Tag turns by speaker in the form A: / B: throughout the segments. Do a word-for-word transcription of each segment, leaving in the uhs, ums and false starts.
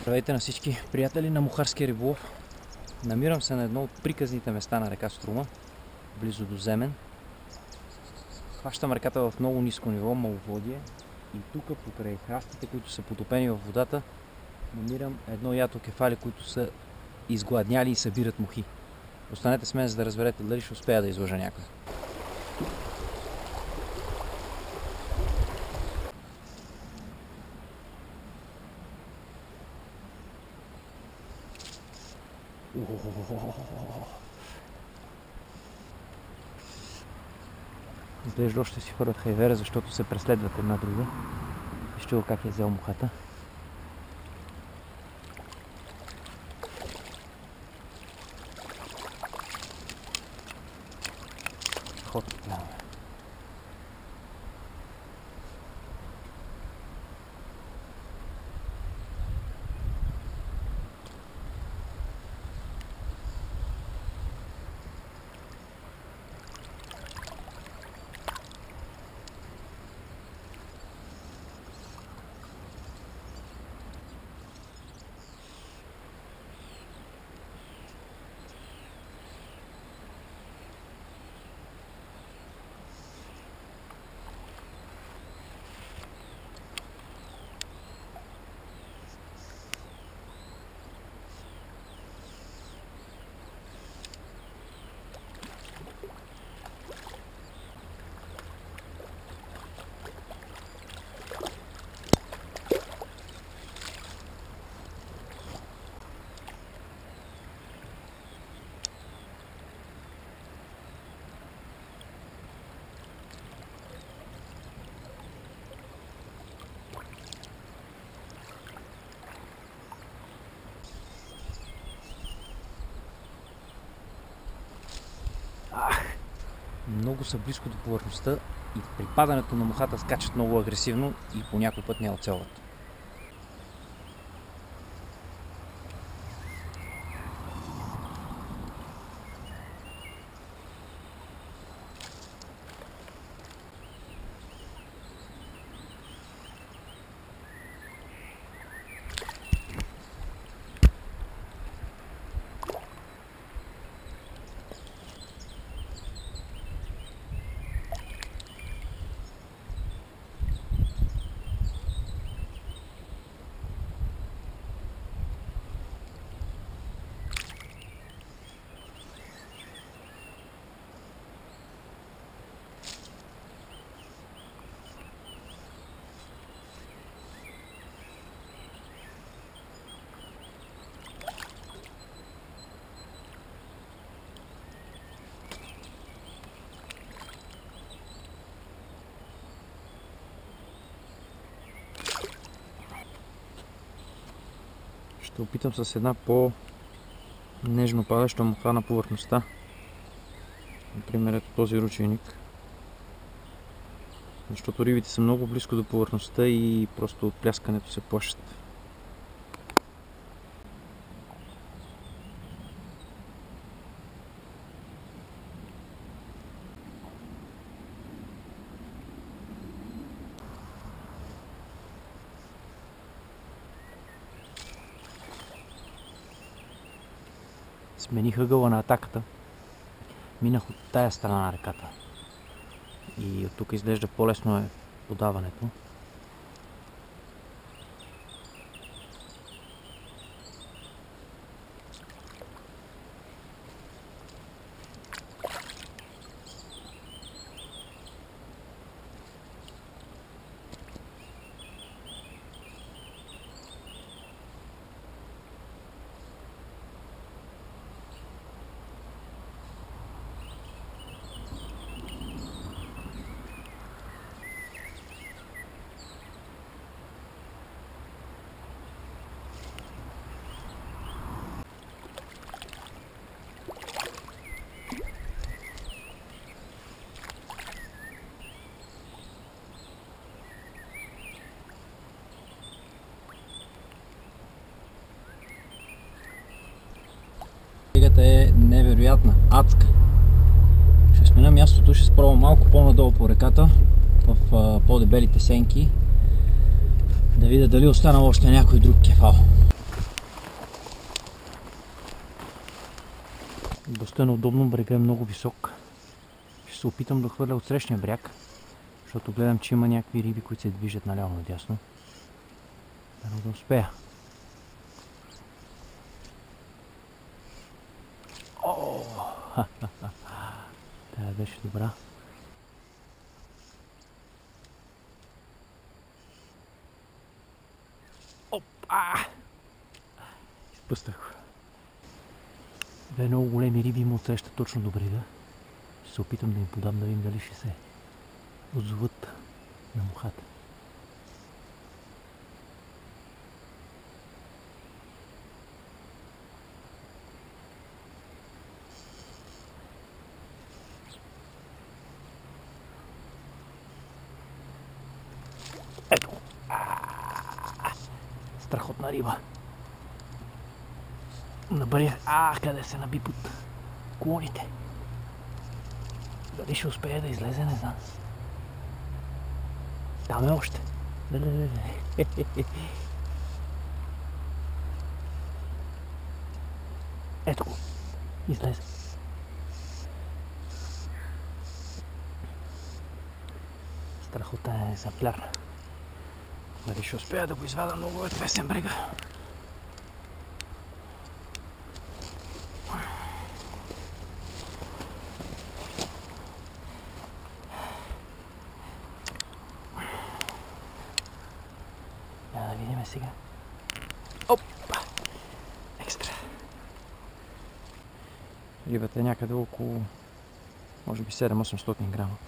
A: Здравейте на всички приятели на Мухарския риболов. Намирам се на едно от приказните места на река Струма, близо до Земен. Хващам реката в много ниско ниво, маловодие, и тук покрай храстите, които са потопени в водата, намирам едно ято кефали, които са изгладняли и събират мухи. Останете с мен, за да разберете дали ще успея да излъжа някой. Изглежда още си хвърлят хайвера, защото се преследват една друга. Вижте го как е взел мухата. Ход гледаме. Много са близко до повърхността и при падането на мухата скачат много агресивно и по някой път не оцелват. Ще опитам с една по-нежно падаща муха на повърхността. Например, ето този ручейник. Защото рибите са много близко до повърхността и просто от пляскането се плашат. Смених ъгъла на атаката. Минах от тая страна на реката. И от тук изглежда по-лесно е подаването. Ригата е невероятна, адска. Ще сменя мястото, ще спробвам малко по-надолу по реката, в по-дебелите сенки, да видя дали останал още някой друг кефал. Доста е неудобно, брега е много висок. Ще се опитам да хвърля от срещния бряг, защото гледам, че има някакви риби, които се движат наляво надясно. Дано да успея. О, тая беше добра. Опа! Изпъстах го. Две много големи риби има отсреща точно до брега. Ще се опитам да им подам, да видим дали ще се отзоват на мухата. Ето! Страхотна риба. Набъря. А, къде се наби под клоните. Дали ще успее да излезе, не знам. Там е още. Леле, ето го. Излезе. Страхотен екземпляр. Дали ще успея да го извада, много е песен брега. Да видим сега. Опа! Екстра. Рибата е някъде около, може би седем-осемстотин грама.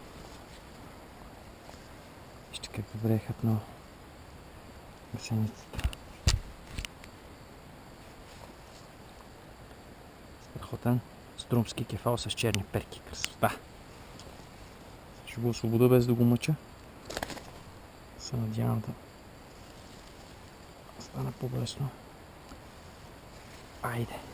A: Вижте как добре е хапнал гасеницата. Страхотен струмски кефал с черни перки. Красота! Ще го освобода без да го мъча. Се надявам да стане по-лесно. Айде!